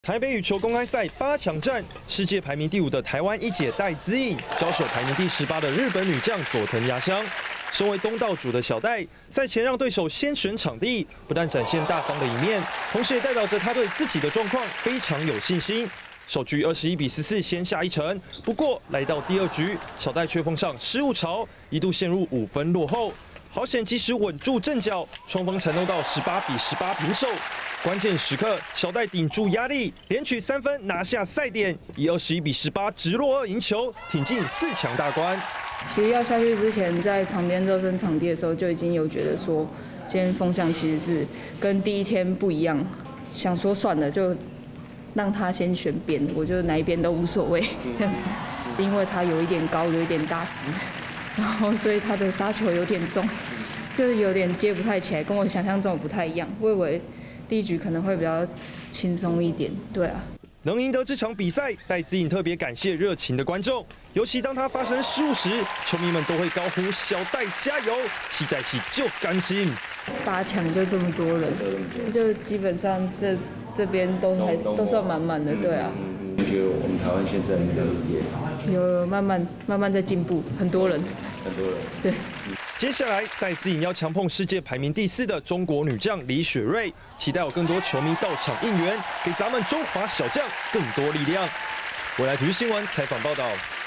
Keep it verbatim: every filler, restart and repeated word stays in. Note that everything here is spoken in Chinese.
台北羽球公开赛八强战，世界排名第五的台湾一姐戴资颖交手排名第十八的日本女将佐藤芽香。身为东道主的小戴，赛前让对手先选场地，不但展现大方的一面，同时也代表着她对自己的状况非常有信心。首局二十一比十四先下一城，不过来到第二局，小戴却碰上失误潮，一度陷入五分落后。好险，及时稳住阵脚，双方才弄到十八比十八平手。关键时刻，小戴顶住压力，连取三分拿下赛点，以二十一比十八直落二赢球，挺进四强大关。 其实要下去之前，在旁边热身场地的时候，就已经有觉得说，今天风向其实是跟第一天不一样，想说算了，就让他先选边，我就哪一边都无所谓这样子，因为他有一点高，有一点大只。然后，所以他的杀球有点重，就是有点接不太起来，跟我想象中的不太一样。我以为第一局可能会比较轻松一点，对啊。 能赢得这场比赛，戴资颖特别感谢热情的观众，尤其当他发生失误时，球迷们都会高呼“小戴加油”，戏在戏就甘心。 八强就这么多人，就基本上这这边都还都算满满的，对啊。 你觉得我们台湾现在那个也有慢慢慢慢在进步，很多人， 很多人对。 接下来，戴资颖要强碰世界排名第四的中国女将李雪芮，期待有更多球迷到场应援，给咱们中华小将更多力量。未来体育新闻采访报道。